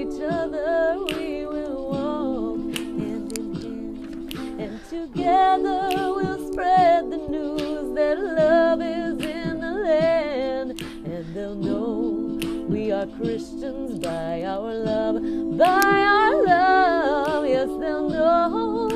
each other we will walk hand in hand, and together we'll spread the news that love is in the land, and they'll know we are Christians by our love, by our love. Yes, they'll know